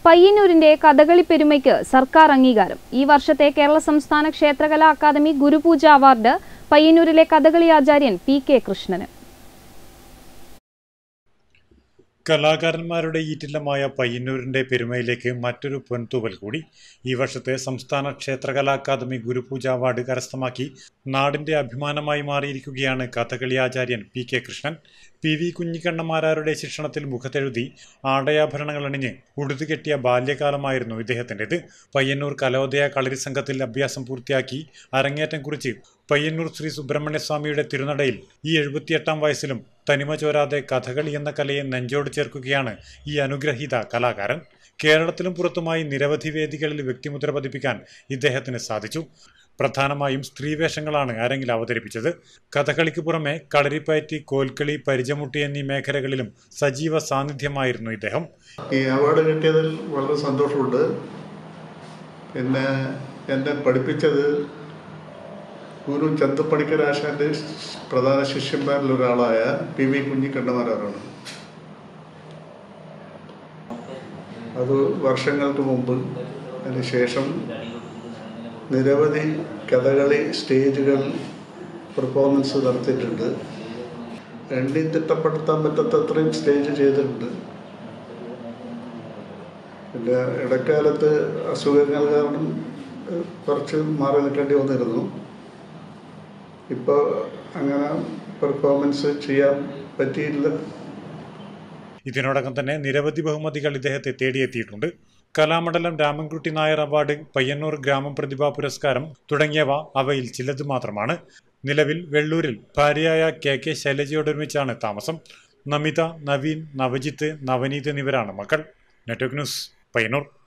പയ്യന്നൂരിന്റെ കഥകളി പെരുമയ്ക്ക് സർക്കാർ അംഗീകാരം. ഈ വർഷത്തെ കേരള സംസ്ഥാന ക്ഷേത്രകലാ അക്കാദമി ഗുരുപൂജ അവാർഡ് പയ്യന്നൂരിലെ കഥകളി ആചാര്യൻ പി.കെ. കൃഷ്ണന്. കലാകാരന്മാരുടെ ഈറ്റില്ലമായ പയ്യന്നൂരിന്റെ പെരുമയിലേക്ക് മറ്റൊരു പൊൻതൂവൽ കൂടി. ഈ വർഷത്തെ സംസ്ഥാന ക്ഷേത്രകലാ അക്കാദമി ഗുരുപൂജ അവാർഡ് കരസ്ഥമാക്കി നാടിന്റെ അഭിമാനമായി മാറിയിരിക്കുകയാണ് കഥകളി ആചാര്യൻ പി.കെ. കൃഷ്ണൻ. പി.വി. കുഞ്ഞിക്കണ്ണമാരാരുടെ ശിക്ഷണത്തിൽ മുഖത്തെഴുതി ആടയാഭരണങ്ങൾ അണിഞ്ഞ് ഉടുതുകെട്ടിയ ബാല്യകാലമായിരുന്നു ഇദ്ദേഹത്തിൻ്റെത്. പയ്യന്നൂർ കലോദയ കളരി സംഘത്തിൽ അഭ്യാസം പൂർത്തിയാക്കി അരങ്ങേറ്റം കുറിച്ച് പയ്യന്നൂർ ശ്രീ സുബ്രഹ്മണ്യസ്വാമിയുടെ തിരുനടയിൽ ഈ 78-ാം വയസ്സിലും തനിമ ചോരാതെ കഥകളി എന്ന കലയെ നെഞ്ചോട് ചേർക്കുകയാണ് ഈ അനുഗ്രഹീത കലാകാരൻ. കേരളത്തിലും പുറത്തുമായി നിരവധി വേദികളിൽ വ്യക്തിമുദ്ര പതിപ്പിക്കാൻ ഇദ്ദേഹത്തിന് സാധിച്ചു. പ്രധാനമായും സ്ത്രീവേഷങ്ങളാണ് അരങ്ങിൽ അവതരിപ്പിച്ചത്. കഥകളിക്ക് പുറമെ കളരിപ്പയറ്റി, കോൽക്കളി, പരിചമുട്ടി എന്നീ മേഖലകളിലും സജീവ സാന്നിധ്യമായിരുന്നു ഇദ്ദേഹം. ഈ അവാർഡ് കിട്ടിയതിൽ വളരെ സന്തോഷമുണ്ട്. പിന്നെ എന്നെ പഠിപ്പിച്ചത് ഗുരു ചന്തുപ്പണിക്കർ ആശാന്റെ പ്രധാന ശിഷ്യന്മാരിൽ ഒരാളായ പി.വി. കുഞ്ഞിക്കണ്ണമാരാറാണ്. അത് വർഷങ്ങൾക്ക് മുമ്പ്. അതിനുശേഷം നിരവധി കഥകളി സ്റ്റേജുകൾ പെർഫോമൻസ് നടത്തിയിട്ടുണ്ട്. എണ്ണി തിട്ടപ്പെടുത്താൻ പറ്റാത്തത്രയും സ്റ്റേജ് ചെയ്തിട്ടുണ്ട്. പിന്നെ ഇടക്കാലത്ത് അസുഖങ്ങൾ കാരണം കുറച്ച് മാറി നിൽക്കേണ്ടി വന്നിരുന്നു. ഇപ്പോൾ അങ്ങനെ പെർഫോമൻസ് ചെയ്യാൻ പറ്റിയില്ല. ഇതിനോടകം തന്നെ നിരവധി ബഹുമതികൾ ഇദ്ദേഹത്തെ തേടിയെത്തിയിട്ടുണ്ട്. കലാമണ്ഡലം രാമൻകുട്ടി നായർ അവാർഡ്, പയ്യന്നൂർ ഗ്രാമ പ്രതിഭാ പുരസ്കാരം തുടങ്ങിയവ അവയിൽ ചിലത് മാത്രമാണ്. നിലവിൽ വെള്ളൂരിൽ ഭാര്യയായ കെ. ശൈലജയോടൊരുമിച്ചാണ് താമസം. നമിത, നവീൻ, നവജിത്ത്, നവനീത് എന്നിവരാണ് മക്കൾ. Network news, Payyanur.